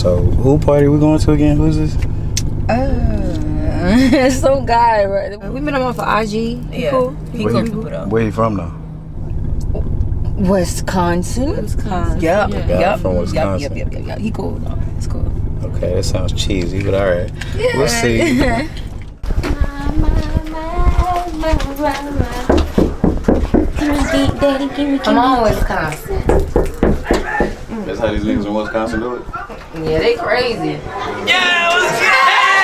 So, who party we going to again? Who's this? Some guy, right? We met him off of IG. Yeah. Cool. Where he from though? Wisconsin. Yep. From Wisconsin. Yep. He cool though. It's cool. Okay, that sounds cheesy, but all right. Yeah. We'll see. Come on, Wisconsin. That's how these niggas in Wisconsin do it? Yeah, they crazy. Yeah, what's good?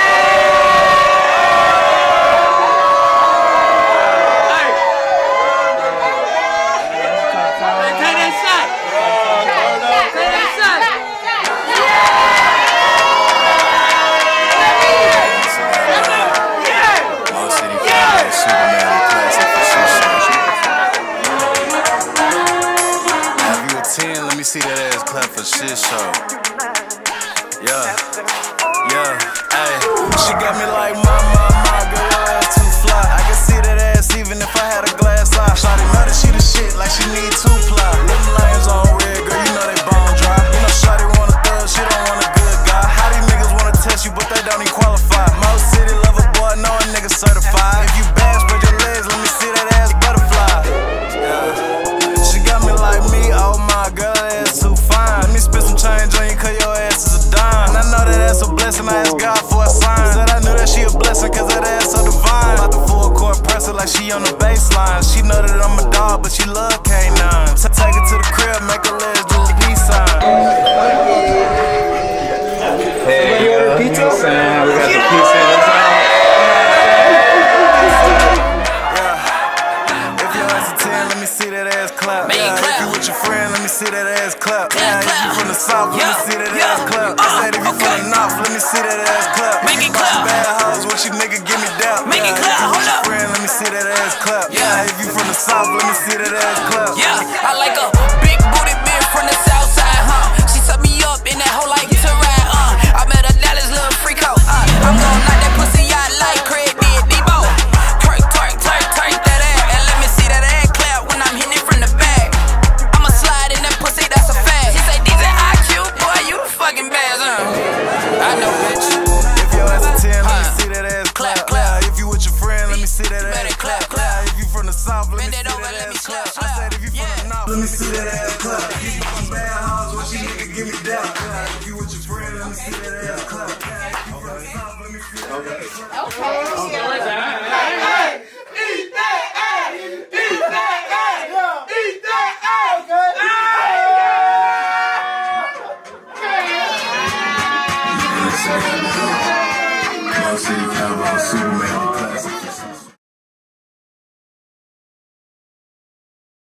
Mocity Calvo Supamanley classic for shit show. Now if you a 10, let me see that ass clap for shit show. Yeah, ayy. She got me like my girl, your ass too fly. I can see that ass even if I had a glass eye. Shawty know that she the shit like she need 2 ply. Them lanes on red, girl, you know they bone dry. You know Shawty want a thug, she don't want a good guy. How these niggas wanna test you, but they don't even qualify. Mocity lover boy, know a nigga certified. If you bad, spread your legs, let me see that ass butterfly. Yeah. She got me like me, oh my girl, that ass too fine. Let me spit some change on you, cause your ass is a dime. And I know that that's a blessing, I asked God for a sign. Said I knew that she a blessing, cause that ass so divine. About the full court presser like she on the baseline. She know that I'm a dog, but she love K9. Take her to the crib, make her legs do a peace sign. Hey, you order pizza? We got the pizza inside. If your ass a 10, let me see that ass clap. If you with your friend, let me see that ass clap. If you from the south, let me see that ass clap. I said if you from the north, let me see that ass clap. If you bust bad hoes, what you nigga give me doubt. If you with your friend, let me see that ass clap. If you from the south, let me see that ass clap. I like a big booty bitch from the south side, She set me up in that whole like to ride, I met a Dallas little freak hoe, I'm gon' knock that pussy out like Craig did Debo. Twerk that ass, and let me see that ass clap when I'm hitting it from the back. I'ma slide in that pussy, that's a fact. She say DJ Ikew, boy, you the fucking best, I know, bitch. If your ass a 10, let me see that ass clap. If you with your friend, let me see that ass clap. If you from the south, let me see that ass clap. I said if you from the north, let me see that ass clap. If you from bad hoes, what you nigga give me doubt. If you with your friend, let me see that ass clap. If you from the south, let me see that ass clap. Mocity Calvo Supamanley.